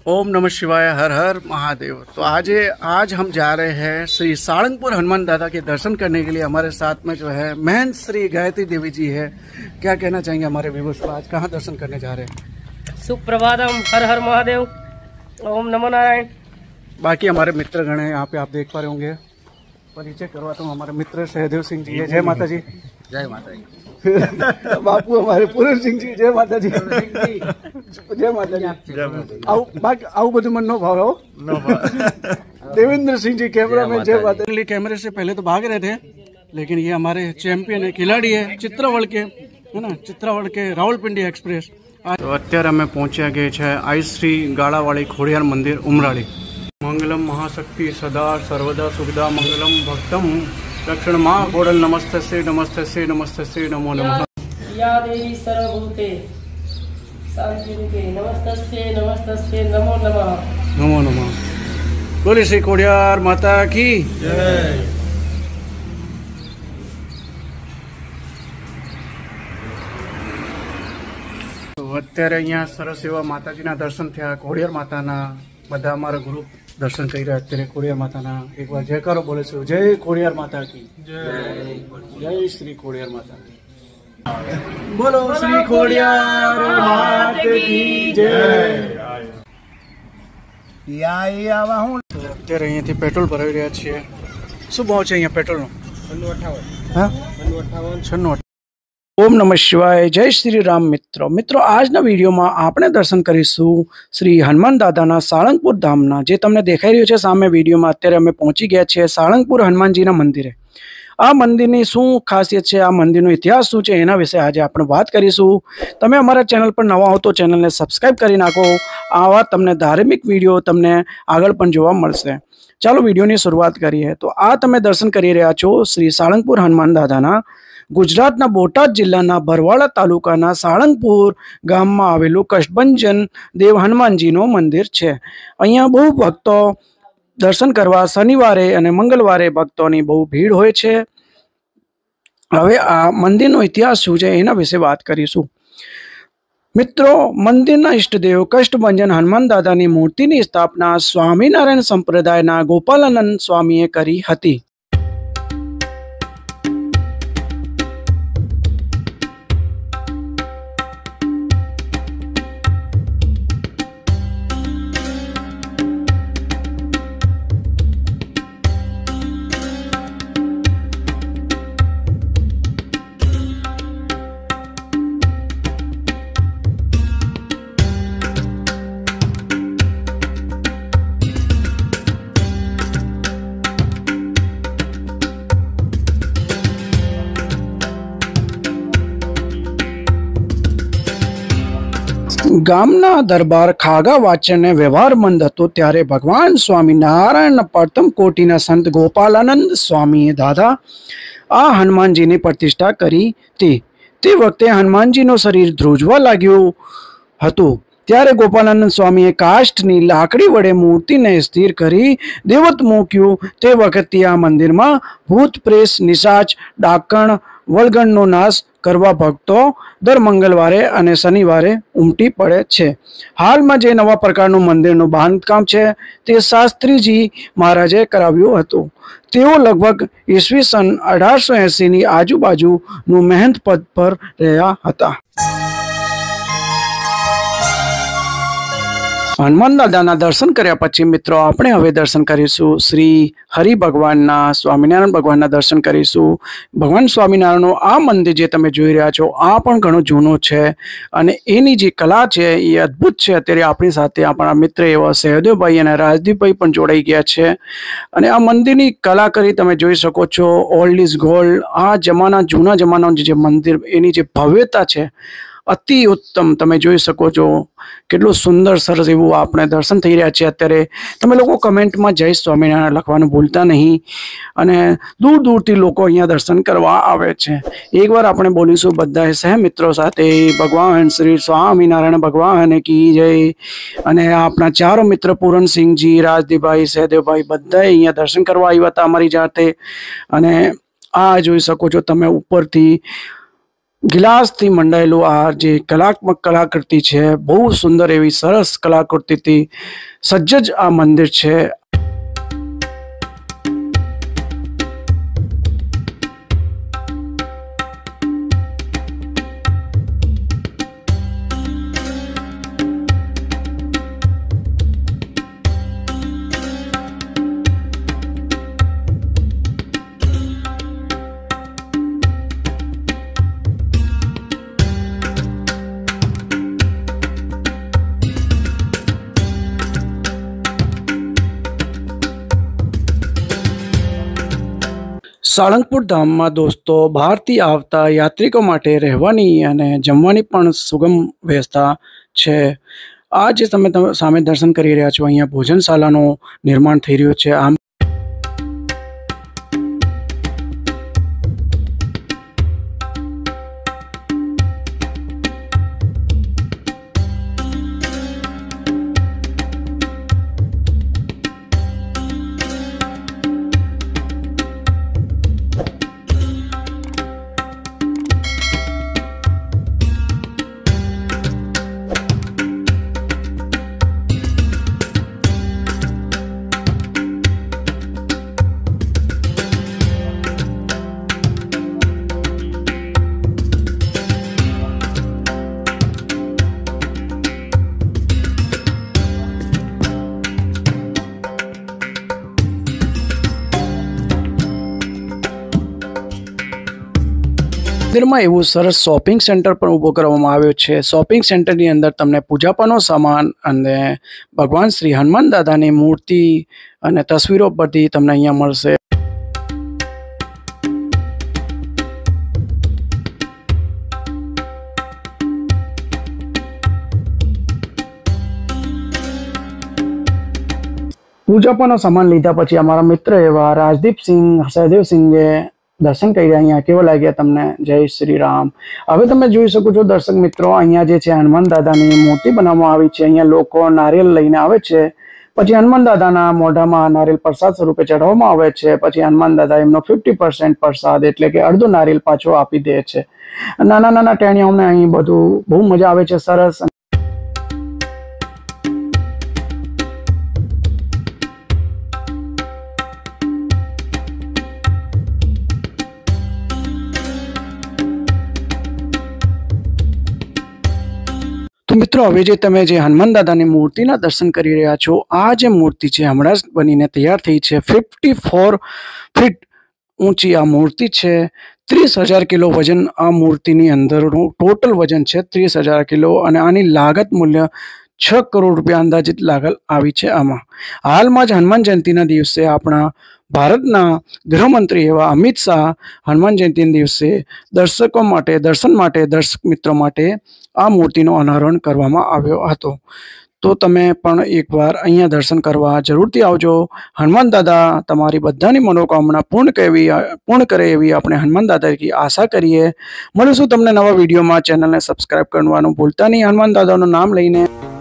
ओम नमः शिवाय, हर हर महादेव। तो आज हम जा रहे हैं श्री सारंगपुर हनुमान दादा के दर्शन करने के लिए। हमारे साथ में जो है महंत श्री गायत्री देवी जी है। क्या कहना चाहेंगे हमारे व्यूअर्स को, आज कहाँ दर्शन करने जा रहे हैं? सुप्रभातम, हर हर महादेव, ओम नमो नारायण। बाकी हमारे मित्रगण हैं यहाँ पे, आप देख पा रहे होंगे। परिचय करवाता हूँ, हमारे मित्र सहदेव सिंह जी है। जय माता जी। जय माता जी। बापू हमारे पूरन सिंह जी, जय माता जी। जय माता जी। आउ બધું મન નો ભાવ हो। देवेंद्र सिंह जी कैमरामैन, जय माता जी। कैमरे से पहले तो भाग रहे थे, लेकिन ये हमारे चैंपियन है, खिलाड़ी है, चित्रावड़ के है ना, चित्रावड़ के रावलपिंडी एक्सप्रेस। तो અત્યારે અમે પહોંચ્યા ગયે છે આઈ શ્રી ગાળાવાળી ખોડિયાર મંદિર ઉમરાળી। મંગલમ મહાશક્તિ સદા સર્વદા સુખદા મંગલમ ભક્તમ दक्षिण माँ गोडल नमस्तस्य नमस्तस्य नमस्तस्य नमो नमः। या देवी सर्वभूते शांतिरूपे नमस्तस्य नमस्तस्य नमो नमः। नमो नमः। बोले श्री खोडियार माता की जय। तो અત્યારે અહીંયા સરસ એવા માતાજીના દર્શન થયા, ખોડિયાર માતાના। બધા અમારા ગ્રુપ दर्शन कर रहे અત્યારે ખોડિયાર માતાના। एक बार जयकारो बोले छो, जय खोडियार माता की जय। जय श्री खोडियार माता की। बोलो श्री खोडियार माता की जय। અત્યારે અહીંયાથી પેટ્રોલ ભરાવી રહ્યા છીએ। શું ભાવ છે અહીંયા પેટ્રોલનો? 96। ओम नमः शिवाय, जय श्री राम। मित्रों आजना वीडियो में आपणे दर्शन करीशुं श्री हनुमान दादाना साळंगपुर धामना। जे तमने देखाई रह्युं छे सामे वीडियो में, अत्यारे अमे पहोंची गया छे साळंगपुर हनुमानजीना मंदिरे। आ मंदिरनी शुं खासियत छे, आ मंदिरनो इतिहास शुं छे, एना विषे आज आपणे वात करीशुं। तमे अमारा चेनल पर नवा हो तो चेनलने सब्सक्राइब करी नाखो। आवा तमने धार्मिक वीडियो तमने आगळ पण जोवा मळशे। चालो वीडियोनी शुरुआत करीए। तो आ तमे दर्शन करी रह्या छो श्री साळंगपुर हनुमान दादाना। गुजरातना बोटाद जिल्लाना बरवाड़ा तालुकाना साळंगपुर गाममां आवेलुं कष्टभंजन देव हनुमानजीनो मंदिर छे। अहींया बहु भक्तो दर्शन करवा शनिवारे अने मंगलवारे भक्तोनी बहु भीड़ होय छे। हवे आ मंदिरनो इतिहास शुं छे एना विषे वात करीशुं। मित्रों, मंदिरना इष्टदेव कष्टभंजन हनुमान दादानी मूर्तिनी स्थापना स्वामीनारायण संप्रदायना गोपालानंद स्वामीए करी हती। गामना दरबार खागा वाचन व्यवहार मंद हतो त्यारे भगवान स्वामीनारायण प्रथम कोटीना संत गोपालानंद स्वामी दादा आ हनुमानजी ने प्रतिष्ठा करी थी। ते वखते हनुमानजी नो शरीर ध्रुजवा लाग्यो हतो त्यारे गोपालानंद स्वामीए काष्ठनी लाकड़ी वडे मूर्ति ने स्थिर करी देवत मूक्यु। ते वखते आ मंदिर में भूत प्रेत निशाच डाकण वळगणनो नाश करवा भक्तो दर मंगलवारे अने शनिवारे उमटी पड़े छे। हाल में जे नवा प्रकारनु मंदिरनु बांधकाम छे ते शास्त्रीजी महाराजे कराव्युं हतुं। तेओ लगभग ईस्वी सन 1880 नी आजुबाजुनु महंत पद पर रह्या हता। हनुमान दादाना दर्शन कर्या पछी मित्रों आपणे हवे दर्शन करीशुं श्री हरि भगवानना, स्वामीनारायण भगवानना दर्शन करीशुं। भगवान स्वामीनारायणनो आ मंदिर जे तमे जोई रह्या छो आ पण घणो जूनो छे अने एनी जे कला छे ए अद्भुत छे। अत्यारे आपणी साथे आपणा मित्र एवा सहदेवभाई अने राजदीपभाई पण जोडाई गया छे अने आ मंदिरनी कलाकारी तमे जोई शको छो। Old is gold. आ जमाना जूना जमानानुं जे मंदिर एनी जे भव्यता छे अति उत्तम तमे जोई शको छो। केटलुं सुंदर सरस एवुं आपणे दर्शन थई रह्या छे। अत्यारे तमे लोको कमेंट में जय स्वामीनारायण लखवानुं भूलता नहीं अने दूर दूरथी लोको अहींया दर्शन करवा आवे छे। एक बार आपणे बोलीशुं बधाए सह मित्रों साथे, भगवान श्री स्वामीनारायण भगवान की जय। अने आपणा चारो मित्र पूरन सिंह जी, राजदीपभाई, सहदेवभाई बधाए अहींया दर्शन करवा आव्या हता अमारी जाते। अने आ जोई शको छो तमे उपरथी ગ્લાસથી મંડાયેલું આ જે કલાત્મક કલાકૃતિ છે, બહુ સુંદર એવી સરસ કલાકૃતિથી સજ્જ આ મંદિર છે. સાળંગપુર ધામમાં દોસ્તો બહારથી આવતા યાત્રિકો માટે રહેવાની અને જમવાની પણ સુગમ વ્યવસ્થા છે. આ જે તમે સામે દર્શન કરી રહ્યા છો, અહીંયા ભોજનશાલાનું નિર્માણ થઈ રહ્યું છે. આમ મંદિરમાં એવું સરસ શોપિંગ સેન્ટર પણ ઊભો કરવામાં આવ્યો છે. શોપિંગ સેન્ટરની અંદર તમને પૂજાપાનો સામાન અને ભગવાન શ્રી હનુમાન દાદાની મૂર્તિ અને તસવીરો બધી તમને અહીંયા મળશે. પૂજાપાનો સામાન લીધા પછી અમારા મિત્ર એવા રાજદીપસિંહ સહદેવસિંહે દર્શન કરી અહીંયા કેવો લાગ્યા તમને? જય શ્રી રામ. હવે તમે જોઈ શકો છો દર્શક મિત્રો, અહીંયા જે છે હનુમાન દાદાની મૂર્તિ બનાવવામાં આવી છે. અહીંયા લોકો નારિયેલ લઈને આવે છે, પછી હનુમાન દાદાના મોઢામાં નારિયેલ પ્રસાદ સ્વરૂપે ચઢાવવામાં આવે છે. પછી હનુમાન દાદા એમનો 50% પ્રસાદ એટલે કે અડધો નારિયેલ પાછો આપી દે છે. નાના નાના ટેણીઓને અહીં બધું બહુ મજા આવે છે. સરસ. તો મિત્રો, હવે જે તમે જે હનુમાન દાદાની મૂર્તિના દર્શન કરી રહ્યા છો, આ જે મૂર્તિ છે હમણાં જ બનીને તૈયાર થઈ છે. 54 ફીટ ઊંચી આ મૂર્તિ છે. 30,000 કિલો વજન આ મૂર્તિની અંદરનું ટોટલ વજન છે. 30,000 કિલો અને આની લાગત મૂલ્ય 6 કરોડ રૂપિયા અંદાજિત લાગત આવી છે. આમાં હાલમાં જ હનુમાન જયંતિના દિવસે આપણા ભારતના ગૃહમંત્રી એવા અમિત શાહ હનુમાન જયંતિના દિવસે દર્શન માટે દર્શક મિત્રો માટે આ મૂર્તિનું અનાવરણ કરવામાં આવ્યો હતો. તો તમે પણ એકવાર અહીંયા દર્શન કરવા જરૂરથી આવજો. હનુમાન દાદા તમારી બધાની મનોકામના પૂર્ણ કરે એવી આપણે હનુમાન દાદાથી આશા કરીએ. મળીશું તમને નવા વિડીયોમાં. ચેનલને સબસ્ક્રાઈબ કરવાનું ભૂલતા નહીં હનુમાન દાદાનું નામ લઈને.